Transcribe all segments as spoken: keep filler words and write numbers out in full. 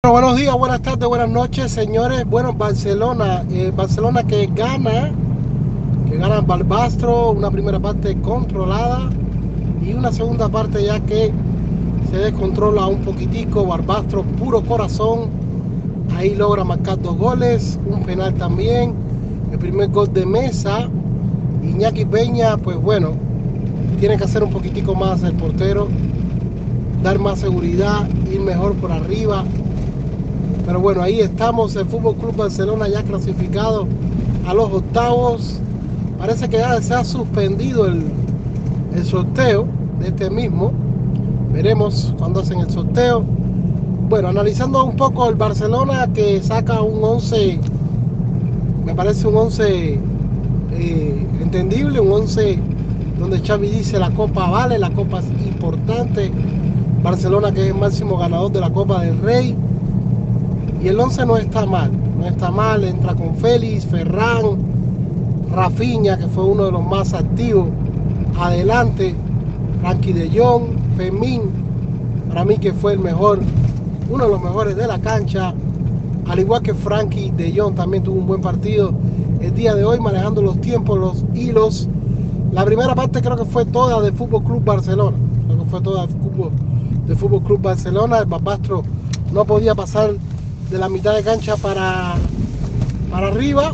Bueno, buenos días, buenas tardes, buenas noches, señores. Bueno, Barcelona, eh, Barcelona que gana, que gana Barbastro, una primera parte controlada y una segunda parte ya que se descontrola un poquitico. Barbastro, puro corazón, ahí logra marcar dos goles, un penal también, el primer gol de Mesa. Iñaki Peña, pues bueno, tiene que hacer un poquitico más el portero, dar más seguridad, ir mejor por arriba. Pero bueno, ahí estamos, el Fútbol Club Barcelona ya clasificado a los octavos. Parece que ya se ha suspendido el, el sorteo de este mismo. Veremos cuando hacen el sorteo. Bueno, analizando un poco el Barcelona que saca un once, me parece un once eh, entendible, un once donde Xavi dice la Copa vale, la Copa es importante. Barcelona que es el máximo ganador de la Copa del Rey. Y el once no está mal, no está mal, entra con Félix, Ferran, Rafinha, que fue uno de los más activos, adelante, Frenkie de Jong, Fermín, para mí que fue el mejor, uno de los mejores de la cancha, al igual que Frenkie de Jong también tuvo un buen partido el día de hoy, manejando los tiempos, los hilos. La primera parte creo que fue toda de Fútbol Club Barcelona, creo que fue toda de Fútbol Club Barcelona, el Barbastro no podía pasar de la mitad de cancha para, para arriba.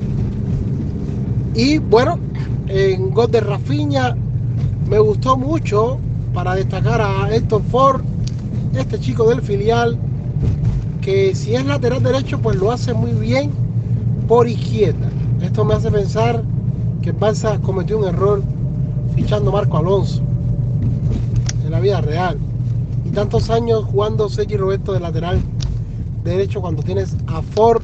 Y bueno, en gol de Rafinha me gustó mucho para destacar a Héctor Ford, este chico del filial, que si es lateral derecho pues lo hace muy bien por izquierda. Esto me hace pensar que el Barça cometió un error fichando a Marco Alonso en la vida real, y tantos años jugando Sergi Roberto de lateral derecho cuando tienes a Ford,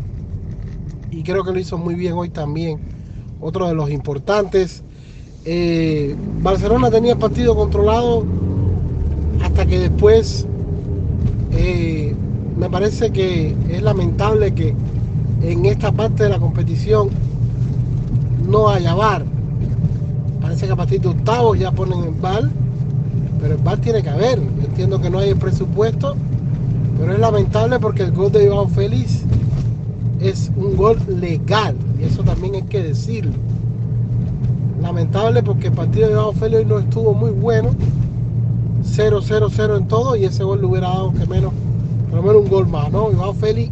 y creo que lo hizo muy bien hoy también, otro de los importantes. eh, Barcelona tenía el partido controlado hasta que después eh, me parece que es lamentable que en esta parte de la competición no haya V A R. Parece que a partir de octavos ya ponen el V A R, pero el V A R tiene que haber. Yo entiendo que no hay el presupuesto, pero es lamentable porque el gol de Joao Félix es un gol legal, y eso también hay que decirlo. Lamentable porque el partido de Joao Félix no estuvo muy bueno, cero cero cero en todo, y ese gol le hubiera dado que menos, por lo menos un gol más, ¿no? Joao Félix,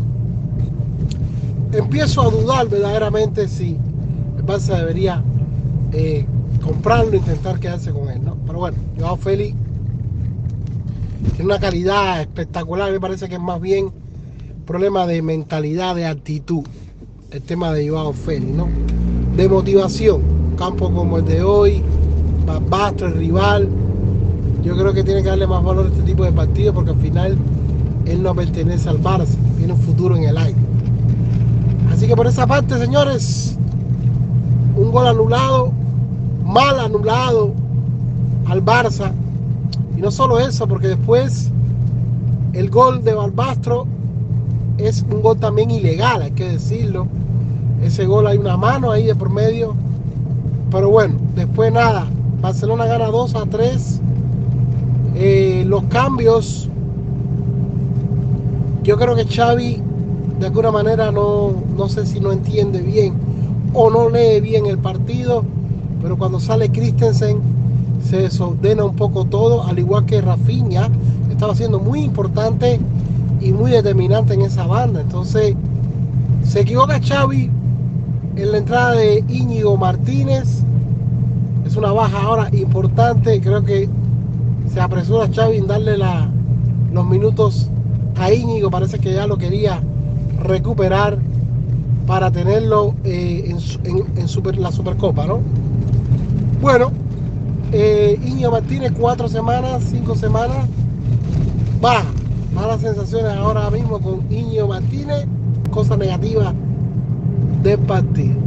empiezo a dudar verdaderamente si el Barça debería eh, comprarlo e intentar quedarse con él, ¿no? Pero bueno, Joao Félix tiene una calidad espectacular. Me parece que es más bien problema de mentalidad, de actitud, el tema de Joao Félix, ¿no? De motivación. Campo como el de hoy, Barbastro, el rival, yo creo que tiene que darle más valor a este tipo de partidos, porque al final él no pertenece al Barça, tiene un futuro en el aire. Así que por esa parte, señores, un gol anulado, mal anulado al Barça. Y no solo eso, porque después el gol de Barbastro es un gol también ilegal, hay que decirlo. Ese gol hay una mano ahí de por medio. Pero bueno, después nada, Barcelona gana dos a tres. Eh, los cambios, yo creo que Xavi de alguna manera no, no sé si no entiende bien o no lee bien el partido, pero cuando sale Christensen se desordena un poco todo, al igual que Rafinha estaba siendo muy importante y muy determinante en esa banda. Entonces se equivoca Xavi en la entrada de Íñigo Martínez, es una baja ahora importante. Creo que se apresura Xavi en darle la, los minutos a Íñigo, parece que ya lo quería recuperar para tenerlo eh, en, en, en super, la Supercopa, ¿no? Bueno, Eh, Íñigo Martínez, cuatro semanas, cinco semanas, baja, malas sensaciones ahora mismo con Íñigo Martínez, cosa negativa del partido.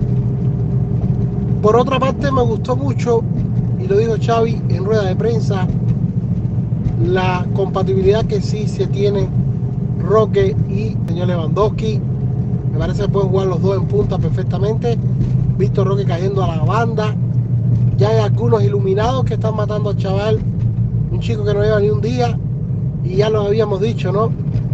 Por otra parte, me gustó mucho, y lo dijo Xavi en rueda de prensa, la compatibilidad que sí se tiene Roque y señor Lewandowski. Me parece que pueden jugar los dos en punta perfectamente. Víctor Roque cayendo a la banda. Ya hay algunos iluminados que están matando al chaval, un chico que no lleva ni un día, y ya lo habíamos dicho, ¿no?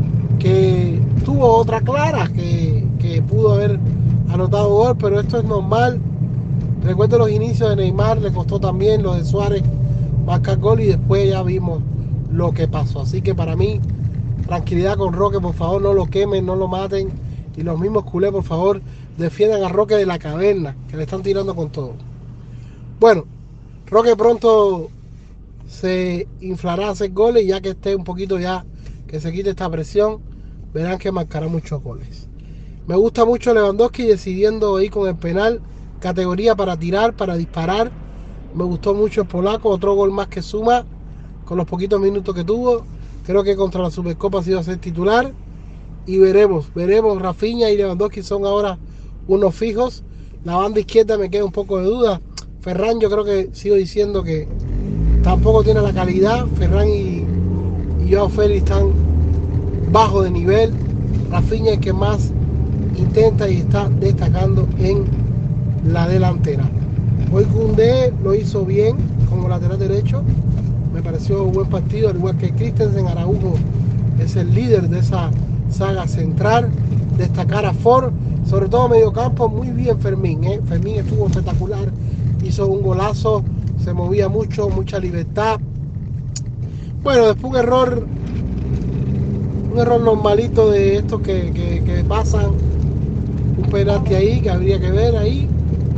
que tuvo otra clara, que, que pudo haber anotado gol, pero esto es normal. Recuerdo los inicios de Neymar, le costó también lo de Suárez marcar gol y después ya vimos lo que pasó. Así que para mí, tranquilidad con Roque, por favor, no lo quemen, no lo maten. Y los mismos culés, por favor, defiendan a Roque de la Caverna, que le están tirando con todo. Bueno, Roque pronto se inflará a hacer goles, ya que esté un poquito ya, que se quite esta presión, verán que marcará muchos goles. Me gusta mucho Lewandowski decidiendo ir con el penal, categoría para tirar, para disparar. Me gustó mucho el polaco, otro gol más que suma con los poquitos minutos que tuvo. Creo que contra la Supercopa ha sido a ser titular. Y veremos, veremos, Rafinha y Lewandowski son ahora unos fijos. La banda izquierda me queda un poco de duda. Ferran, yo creo que sigo diciendo que tampoco tiene la calidad. Ferran y, y Joao Félix están bajo de nivel. Rafinha es el que más intenta y está destacando en la delantera. Hoy Koundé lo hizo bien como lateral derecho. Me pareció un buen partido, al igual que Christensen. Araujo es el líder de esa saga central. Destacar a Ford, sobre todo medio campo, muy bien Fermín, ¿eh? Fermín estuvo espectacular, hizo un golazo, se movía mucho, mucha libertad. Bueno, después un error, un error normalito de estos que, que, que pasan, un penalti ahí que habría que ver ahí.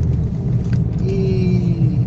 Y,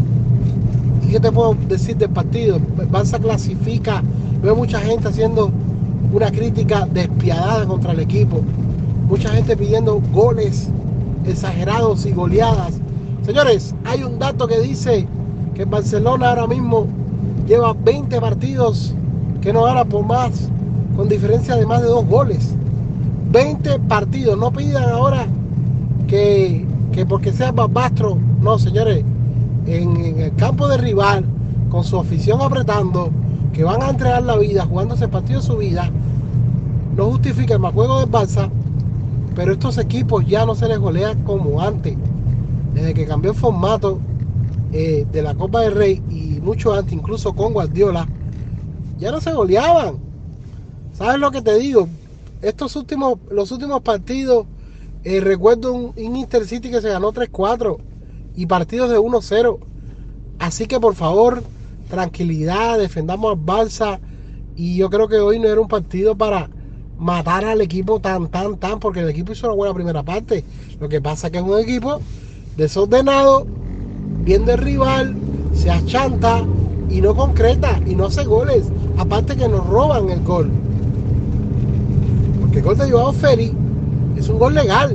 y ¿qué te puedo decir del partido? Barça clasifica, veo mucha gente haciendo una crítica despiadada contra el equipo, mucha gente pidiendo goles exagerados y goleadas. Señores, hay un dato que dice que Barcelona ahora mismo lleva veinte partidos que no gana por más, con diferencia de más de dos goles. veinte partidos, no pidan ahora que, que porque sea Barbastro, no señores, en, en el campo de rival, con su afición apretando, que van a entregar la vida jugándose el partido de su vida, no justifica el mal juego del Barça, pero estos equipos ya no se les golea como antes. Desde que cambió el formato eh, de la Copa del Rey y mucho antes, incluso con Guardiola, ya no se goleaban. ¿Sabes lo que te digo? Estos últimos, los últimos partidos, eh, recuerdo un, un Intercity que se ganó tres cuatro y partidos de uno cero. Así que por favor, tranquilidad, defendamos al Barça. Y yo creo que hoy no era un partido para matar al equipo tan, tan, tan, porque el equipo hizo una buena primera parte. Lo que pasa es que es un equipo desordenado, bien de rival, se achanta y no concreta y no hace goles. Aparte que nos roban el gol. Porque el gol de Joao Félix es un gol legal.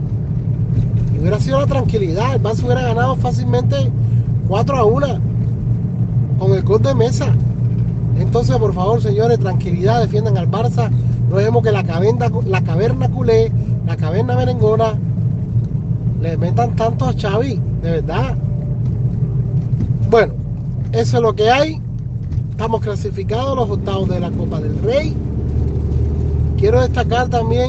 Y hubiera sido la tranquilidad. El Barça hubiera ganado fácilmente cuatro a uno con el gol de Mesa. Entonces, por favor, señores, tranquilidad, defiendan al Barça. No dejemos que la caverna, la caverna culé, la caverna merengona, le metan tanto a Xavi, de verdad. Bueno, eso es lo que hay. Estamos clasificados a los octavos de la Copa del Rey. Quiero destacar también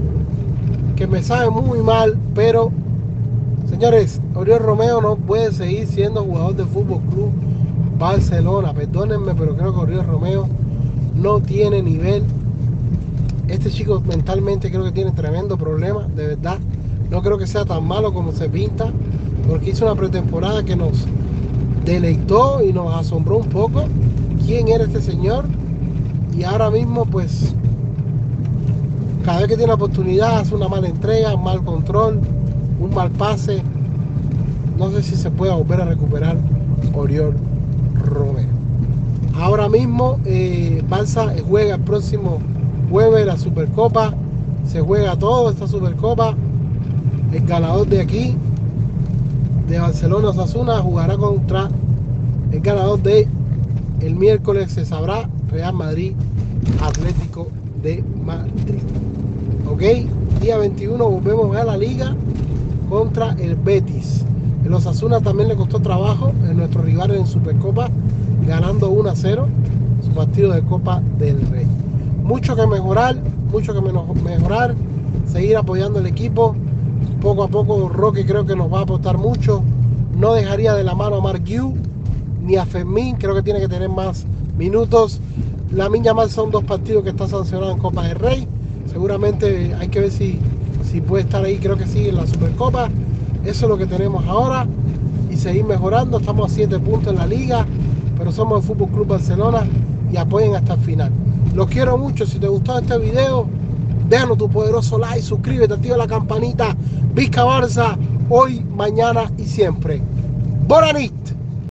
que me sabe muy mal, pero, señores, Oriol Romeu no puede seguir siendo jugador de Fútbol Club Barcelona. Perdónenme, pero creo que Oriol Romeu no tiene nivel. Este chico mentalmente creo que tiene tremendo problema, de verdad. No creo que sea tan malo como se pinta, porque hizo una pretemporada que nos deleitó y nos asombró un poco quién era este señor. Y ahora mismo, pues, cada vez que tiene la oportunidad hace una mala entrega, un mal control, un mal pase. No sé si se puede volver a recuperar Oriol Romeu. Ahora mismo eh, Barça juega el próximo jueves la Supercopa. Se juega todo esta Supercopa. El ganador de aquí, de Barcelona Osasuna, jugará contra el ganador de el miércoles, se sabrá, Real Madrid Atlético de Madrid. Ok, día veintiuno volvemos a la Liga contra el Betis. El Osasuna también le costó trabajo en nuestro rival en Supercopa, ganando uno a cero su partido de Copa del Rey. Mucho que mejorar, mucho que mejorar, seguir apoyando el equipo. Poco a poco Roque creo que nos va a aportar mucho. No dejaría de la mano a Marc Guiu ni a Fermín, creo que tiene que tener más minutos. Lamine Yamal son dos partidos que está sancionado en Copa del Rey. Seguramente hay que ver si, si puede estar ahí, creo que sí, en la Supercopa. Eso es lo que tenemos ahora y seguir mejorando. Estamos a siete puntos en la liga, pero somos el Fútbol Club Barcelona y apoyen hasta el final. Los quiero mucho. Si te gustó este video, déjanos tu poderoso like, suscríbete, activa la campanita. Visca Barça, hoy, mañana y siempre. Bona nit.